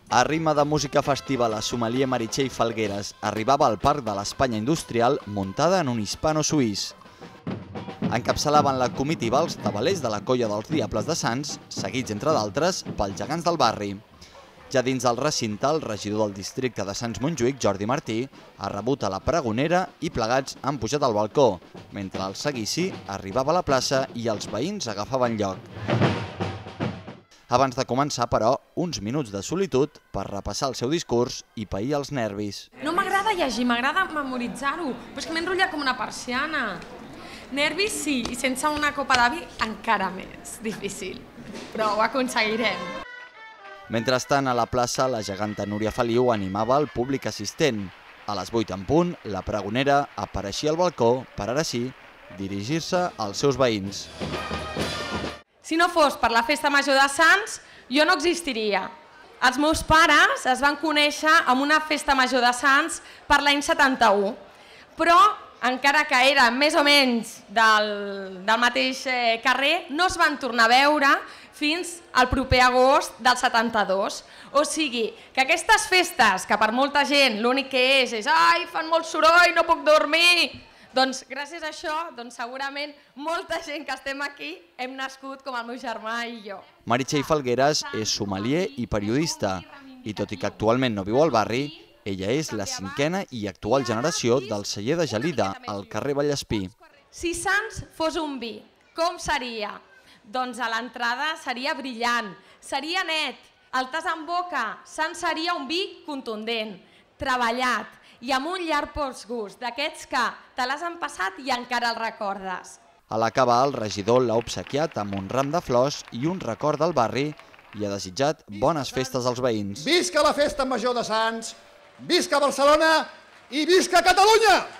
A ritme de música festiva, la sommelier Meritxell Falgueras arribava al Parc de l'Espanya Industrial muntada en un hispano-suís. Encapçalaven la comitiva els tabalers de la colla dels Diables de Sants, seguits, entre d'altres, pels gegants del barri. Ja dins del recinte, el regidor del districte de Sants-Montjuïc, Jordi Martí, ha rebut a la pregonera i plegats han pujat al balcó, mentre el seguici arribava a la plaça i els veïns agafaven lloc. Abans de començar, però, uns minuts de solitud per repassar el seu discurs i pair els nervis. No m'agrada llegir, m'agrada memoritzar-ho, però és que m'he enrotllat com una persiana. Nervis sí, i sense una copa de vi encara més difícil, però ho aconseguirem. Mentrestant, a la plaça, la geganta Núria Feliu animava el públic assistent. A les 8 en punt, la pregonera apareixia al balcó per, ara sí, dirigir-se als seus veïns. Si no fos per la Festa Major de Sants, jo no existiria. Els meus pares es van conèixer amb una Festa Major de Sants per l'any 71, però encara que eren més o menys del mateix carrer, no es van tornar a veure fins al proper agost del 72. O sigui, que aquestes festes, que per molta gent l'únic que és «ai, fan molt soroll, no puc dormir», doncs gràcies a això, segurament molta gent que estem aquí hem nascut com el meu germà i jo. Meritxell Falgueras és sommelier i periodista, i tot i que actualment no viu al barri, ella és la 5a i actual generació del celler de Gelida, al carrer Vallespí. Si Sants fos un vi, com seria? Doncs a l'entrada seria brillant, seria net, el tas en boca, Sants seria un vi contundent, treballat i amb un llarg postgust, d'aquests que te l'has empassat i encara el recordes. A l'acabar, el regidor l'ha obsequiat amb un ram de flors i un record del barri i ha desitjat bones festes als veïns. Visca la Festa Major de Sants, visca Barcelona i visca Catalunya!